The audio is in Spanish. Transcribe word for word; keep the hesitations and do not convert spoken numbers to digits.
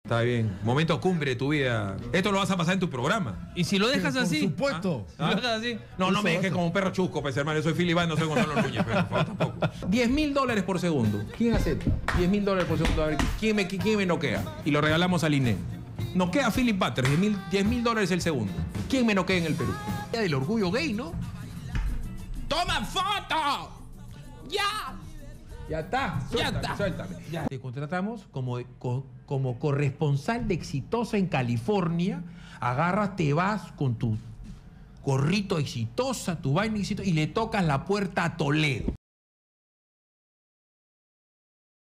Está bien. Momento cumbre de tu vida. Esto lo vas a pasar en tu programa. Y si lo dejas Por así. supuesto. Si lo dejas así. No, no me Eso, dejes eso. como un perro chusco, pues hermano. Yo soy Filibán, no soy Gonzalo Núñez, pero por favor, tampoco. diez mil dólares por segundo. ¿Quién acepta? diez mil dólares por segundo. A ver, ¿quién me, quién me noquea? Y lo regalamos al I N E. Noquea a Philip Butters, diez mil dólares el segundo. ¿Quién me noquea en el Perú? Día del orgullo gay, ¿no? ¡Toma foto! ¡Ya! Ya está, suéltame, Ya está. suéltame. Ya. Te contratamos como, co- como corresponsal de Exitosa en California. Agarras, te vas con tu gorrito Exitosa, tu vaina Exitosa, y le tocas la puerta a Toledo.